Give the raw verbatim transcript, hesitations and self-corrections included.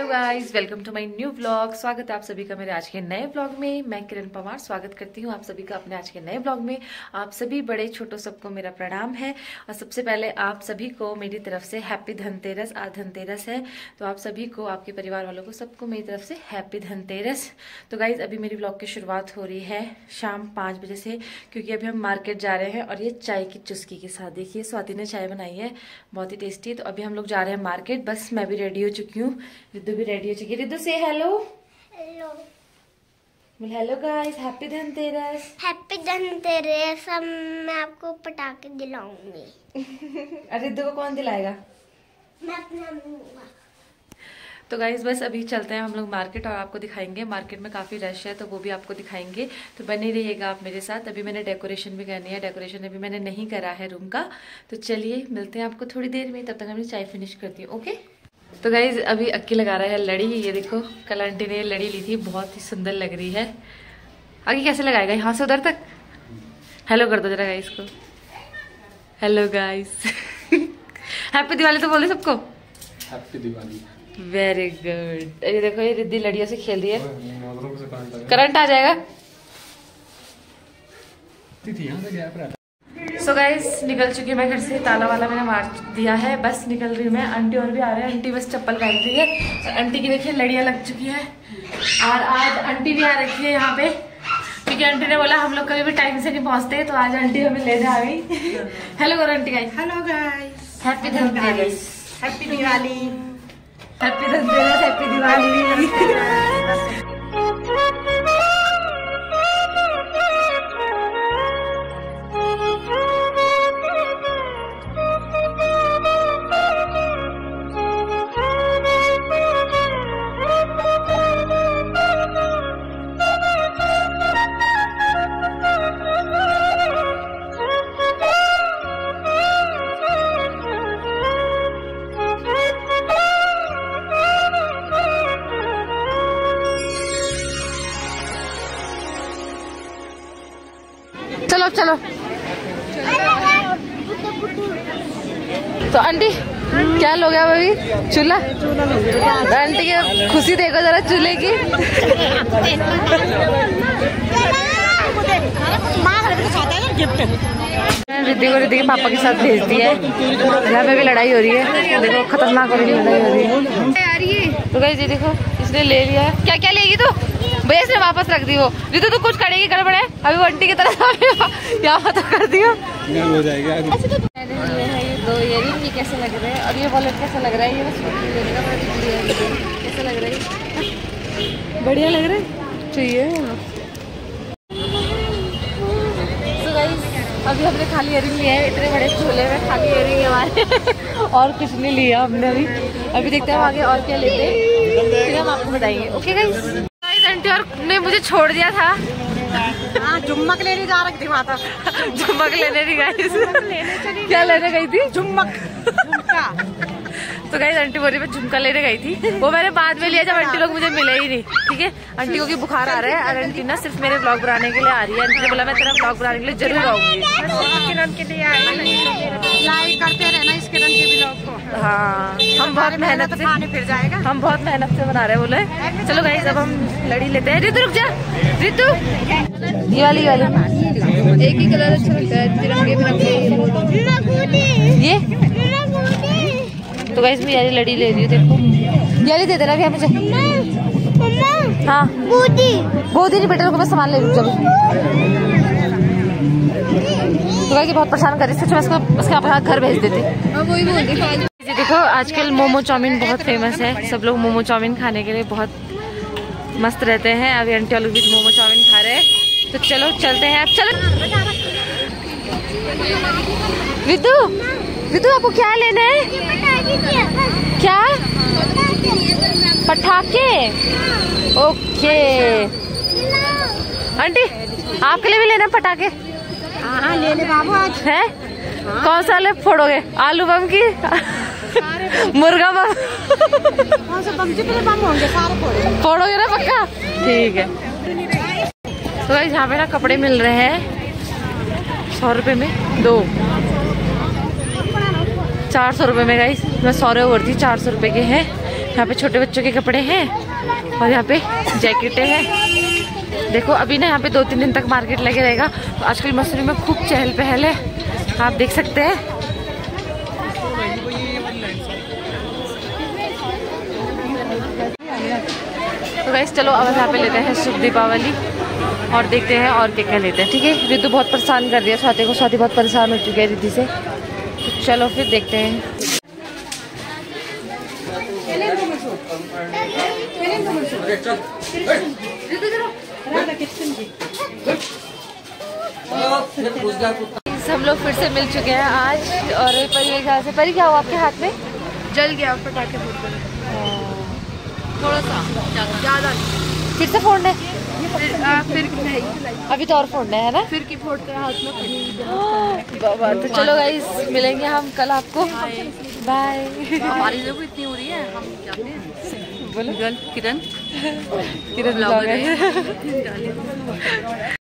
Guys, welcome to my new vlog. स्वागत है आप सभी का मेरे आज के नए व्लॉग में। मैं किरण पवार स्वागत करती हूँ आप सभी का अपने आज के नए व्लॉग में। आप सभी बड़े छोटों सबको मेरा प्रणाम है और सबसे पहले आप सभी को मेरी तरफ से हैप्पी धनतेरस। आज धनतेरस है तो आप सभी को, आपके परिवार वालों को, सबको मेरी तरफ से हैप्पी धनतेरस। तो गाइज अभी मेरी व्लॉग की शुरुआत हो रही है शाम पाँच बजे से, क्योंकि अभी हम मार्केट जा रहे हैं और ये चाय की चुस्की के साथ देखिए स्वाति ने चाय बनाई है बहुत ही टेस्टी। तो अभी हम लोग जा रहे हैं मार्केट। बस मैं भी रेडी हो चुकी हूँ, रिद्धू भी रेडी हो चुकी है। रिद्धू से hello. Hello hello guys, happy Dhanteras. Happy Dhanteras. अब मैं आपको पटाखे दिलाऊंगी। अरे रिद्धू को कौन दिलाएगा? मैं अपना दूंगा। तो गाइज बस अभी चलते हैं हम लोग मार्केट और आपको दिखाएंगे। मार्केट में काफ़ी रश है तो वो भी आपको दिखाएंगे, तो बने रहिएगा आप मेरे साथ। अभी मैंने डेकोरेशन भी करनी है, डेकोरेशन अभी मैंने नहीं करा है रूम का। तो चलिए मिलते हैं आपको थोड़ी देर में, तब तक हमने चाय फिनिश करती है। ओके। तो गाइज अभी अक्की लगा रहा है लड़ी। ये देखो कल आंटी ने लड़ी ली थी, बहुत ही सुंदर लग रही है। आगे कैसे लगाएगा? यहाँ से उधर तक। हेलो कर दो जरा गाइस को। Hello guys. हैप्पी दिवाली तो बोले सबको। हैप्पी दिवाली। Very good. ये देखो ये रिद्धि लड़ियों से खेल रही है, करंट आ जाएगा। सो गाइस निकल चुकी है मैं घर से, ताला वाला मैंने मार दिया है, बस निकल रही हूँ मैं। आंटी और भी आ रहे हैं, आंटी बस चप्पल पहन रही है। तो आंटी की देखिए लड़ियाँ लग चुकी है और आज आंटी भी आ रखी है यहाँ पे, क्योंकि आंटी ने बोला हम लोग कभी भी टाइम से नहीं पहुँचते, तो आज आंटी हमें लेने आ गई। हेलो करो aunty. Guys hello guys, happy Dhanteras. Happy Diwali. Happy Dhanteras, happy Diwali. चलो चलो। तो आंटी क्या लोगे आप अभी? चूल्हा। आंटी की खुशी देखो जरा चूल्हे की। रिद्धि को रिद्धि के पापा के साथ भेज दिया है। यहाँ पे भी लड़ाई हो रही है, देखो खतरनाक वाली लड़ाई हो रही है। तो गाइस ये देखो इसने ले लिया है। क्या क्या लेगी तू? भैया इसने वापस रख दी वो। रिद्धि तो कुछ करेगी गड़बड़ है, अभी वो आंटी की तरह यहाँ तो कर दियो हो जाएगा। ये दो इयरिंग ये कैसे लग रहे हैं और ये वॉलेट कैसा लग रहा है? ये कैसा लग रहा है? बढ़िया लग रहा है, चाहिए। तो गाइस अभी हमने खाली इयरिंग लिया है, इतने बड़े झोले में खाली इयरिंग हमारे और कुछ नहीं लिया हमने अभी। अभी देखते हैं हम आगे और क्या लेते हैं, फिर हम आपको बताएंगे। Okay guys. आंटी और ने मुझे छोड़ दिया था। हाँ, जुम्मक लेने जा रही थी माता। जुम्मक लेने नहीं गई। क्या लेने गई थी? जुम्मक। तो गाइस आंटी बोली मैं झुमका लेने गई थी, वो मैंने बाद में लिया जब आंटी लोग मुझे मिले ही नहीं। ठीक है, आंटी को की बुखार आ रहा है और आंटी ना सिर्फ मेरे ब्लॉग बनाने के लिए आ रही है। आंटी ने बोला मैं तेरा ब्लॉग बनाने के लिए जरूर आऊंगी। किरण के लिए आए, लाइक करते रहना इस किरण के ब्लॉग को। हाँ हम बहुत मेहनत से खाने फिर जाएगा, हम बहुत मेहनत से बना रहे हैं बोले। चलो गाइस अब हम लड़ी लेते हैं। रितु रुक जा, रितु ये वाली वाली एक ही कलर अच्छा लगता है तिरंगे में। ये तो गाइस मैं यारी लड़ी ले रही हूँ, देखो यारी दे देना भैया मुझे। हाँ गोदी गोदी नहीं बेटा, मैं सामान ले रही हूँ। चलो तो गाइस बहुत परेशान कर रही है, इसको उसके अपना घर भेज देते। वही बोल रही। देखो आजकल मोमो चाउमीन बहुत फेमस है, सब लोग मोमो चाउमीन खाने के लिए बहुत मस्त रहते हैं। अभी आंटी लोग भी मोमो चाउमीन खा रहे हैं, तो चलो चलते हैं। अब चलो विद्दू, विद्दू आपको क्या लेना है? क्या? पटाखे। ओके आंटी आपके लिए भी लेना पटाखे? हाँ ले ले बाबू। आज है कौन सा ले फोड़ोगे? आलू बम की मुर्गा बम? कौन सा बम? जितने बम होंगे सारे फोड़ोगे। फोड़ोगे ना पक्का? ठीक है। तो गाइस यहाँ पे ना कपड़े मिल रहे हैं सौ रुपए में दो, चार सौ रुपये में गाइस। मैं सौ रुपये थी, चार सौ रुपये के हैं। यहाँ पे छोटे बच्चों के कपड़े हैं और यहाँ पे जैकेटें हैं। देखो अभी ना यहाँ पे दो तीन दिन तक मार्केट लगे रहेगा। तो आजकल मसूरी में खूब चहल पहल है, आप देख सकते हैं। तो गाइस चलो अब यहाँ पे लेते हैं शुभ दीपावली और देखते हैं और क्या क्या लेते हैं। ठीक है, रितु बहुत परेशान कर रही है स्वाति को, स्वाति बहुत परेशान हो चुकी है रिद्धि से। तो चलो फिर देखते हैं। हम लोग फिर से मिल चुके हैं आज और परी मेरे ख्याल से। परी क्या हुआ आपके हाथ में? जल गया पटाखे फूट गए थोड़ा सा, ज्यादा फिर से फोड़ना है? फिर आ, फिर नहीं, अभी तो और फोड़ना है ना? फिर की फोड़ कर हाथ में। बाबा तो चलो गाइस मिलेंगे हम कल आपको। बाय। बारिश देखो इतनी हो रही है, हम जाते हैं। बोलो किरण किरण ब्लॉगर है।